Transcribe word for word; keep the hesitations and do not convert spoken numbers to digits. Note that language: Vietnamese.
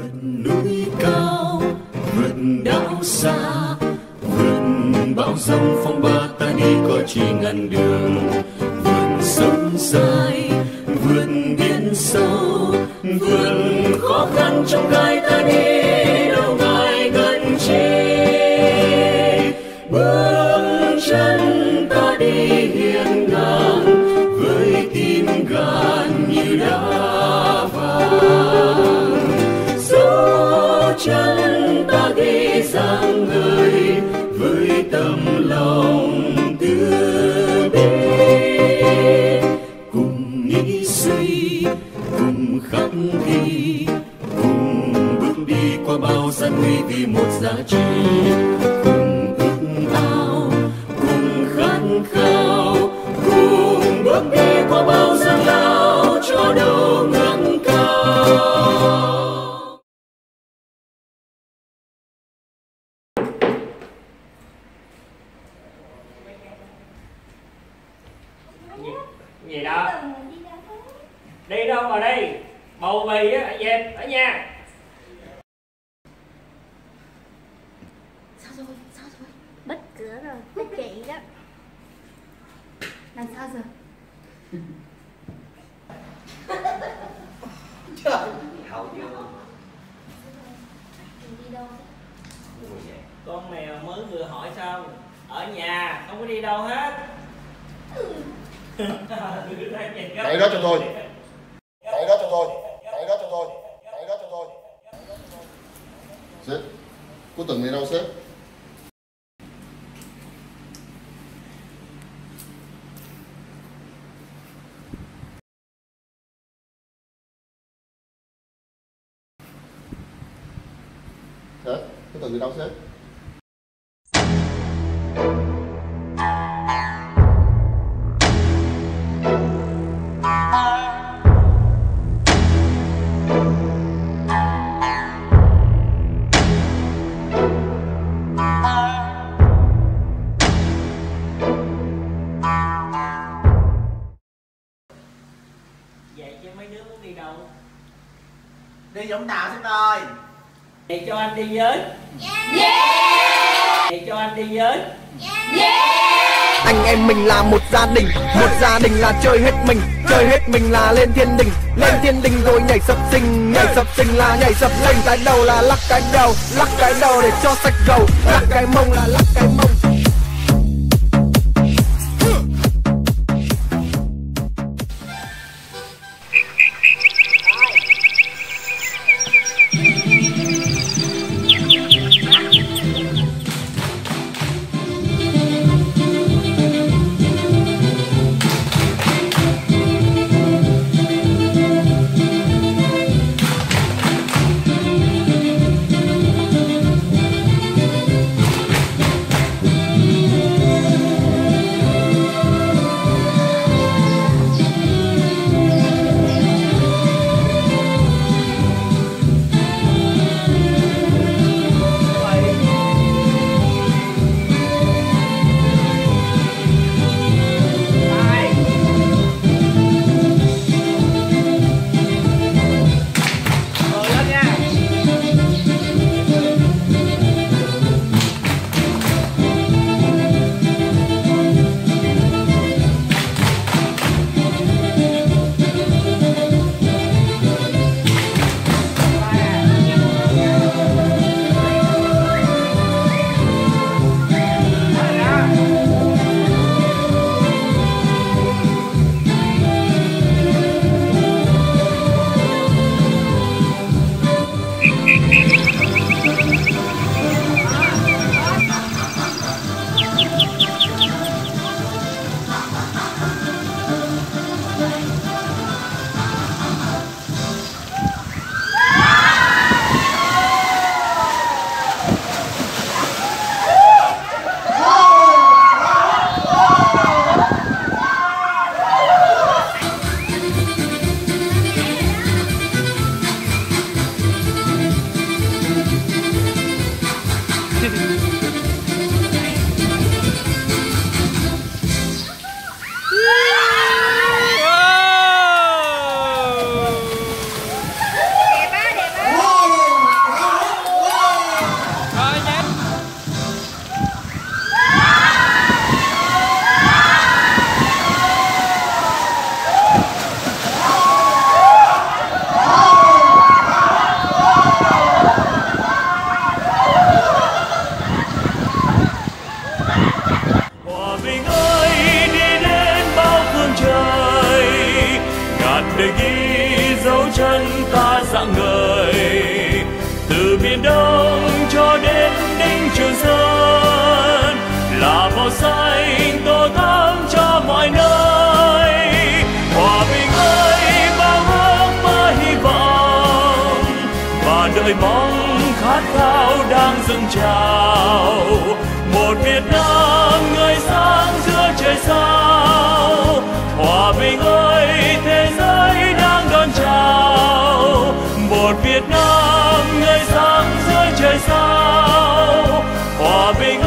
vượt núi cao, vượt đảo xa, vượt bão giông phong ba, ta đi có chỉ ngàn đường. Vượt sông dài, vượt biển sâu, vượt khó khăn trong gai, ta đi đâu ngại ngần chi. Bước chân ta đi hiên ngang với tim gan như đá vàng. Dấu chân ta ghi dáng người với tâm lòng từ bi. Cùng nghĩ suy, cùng khắc ghi, cùng bước đi qua bao gian nguy vì một giá trị. Cùng ước ao, cùng khát khao, cùng bước đi qua bao gian lao cho đầu ngưỡng cao. Gì đó? Đi đâu mà đi? Bầu bì á, dẹp ở nhà. Sao rồi? Sao rồi? Bất cửa rồi, bất chị đó. Làm sao giờ? Trời, hậu chưa? Đi đâu? Con mèo mới vừa hỏi xong. Ở nhà, không có đi đâu hết. Đẩy đó cho tôi. Đẩy đó cho tôi. Đẩy đó cho tôi. Đẩy đó cho tôi. Sếp, cuối tuần đi đâu sếp? Sếp, cuối tuần đi đâu sếp? Vậy chứ mấy đứa muốn đi đâu? Đi Vũng Tàu sếp ơi. Vậy cho anh đi với. Yeah! Vậy cho anh đi với. Yeah! Anh em mình là một gia đình, một gia đình là chơi hết mình, chơi hết mình là lên thiên đình, lên thiên đình rồi nhảy sập sinh, nhảy sập sinh là nhảy sập lên. Cái đầu là lắc cái đầu, lắc cái đầu để cho sạch gầu, lắc cái mông là lắc cái mông. rạng ngời. Từ miền Đông cho đến đỉnh Trường Sơn là màu xanh tô thắm cho mọi nơi. Hòa bình ơi, bao ước mơ hy vọng và đợi mong khát khao đang dâng trào. Một Việt Nam người sáng giữa trời sao. Hòa bình ơi, thế giới đang đón chào. Một Việt Nam người sáng giữa trời sao. Hòa bình